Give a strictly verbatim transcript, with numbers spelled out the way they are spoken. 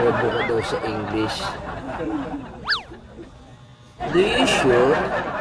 bobo ka daw sa English. Do you sure?